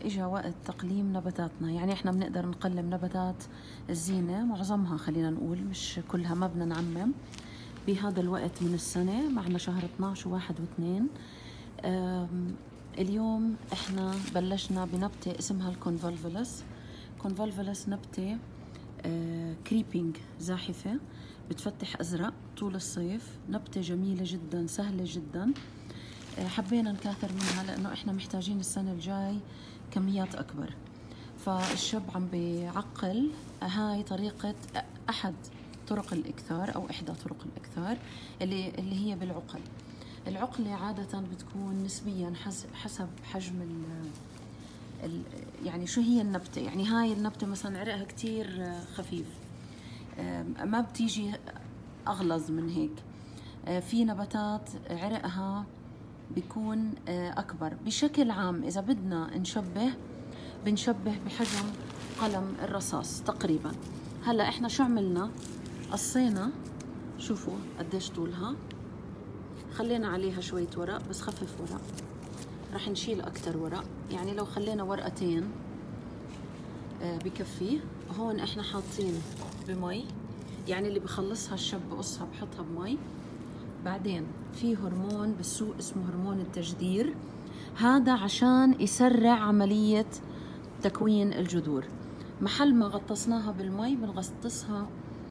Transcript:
إجا وقت تقليم نباتاتنا. يعني إحنا بنقدر نقلم نباتات الزينة معظمها، خلينا نقول مش كلها، ما بدنا نعمم. بهذا الوقت من السنة، معنا شهر 12 و1 و2. اليوم إحنا بلشنا بنبتة اسمها الكونفولفولس. كونفولفولس نبتة كريبينج، زاحفة، بتفتح أزرق طول الصيف. نبتة جميلة جدا، سهلة جدا. حبينا نكاثر منها لأنه إحنا محتاجين السنة الجاي كميات أكبر. فالشاب عم بيعقل هاي طريقة، أحد طرق الإكثار أو إحدى طرق الإكثار اللي هي بالعقل. العقلة عادة بتكون نسبيا حسب حجم يعني شو هي النبتة. يعني هاي النبتة مثلا عرقها كتير خفيف، ما بتيجي أغلظ من هيك. في نباتات عرقها بيكون أكبر. بشكل عام إذا بدنا بنشبه بحجم قلم الرصاص تقريبا. هلأ إحنا شو عملنا؟ قصينا، شوفوا قديش طولها، خلينا عليها شوية ورق بس خفف ورق، رح نشيل أكتر ورق. يعني لو خلينا ورقتين بكفي. هون إحنا حاطين بمي، يعني اللي بخلصها الشاب بقصها بحطها بمي. بعدين في هرمون بالسوق اسمه هرمون التجدير، هذا عشان يسرع عملية تكوين الجذور. محل ما غطسناها بالمي بنغطسها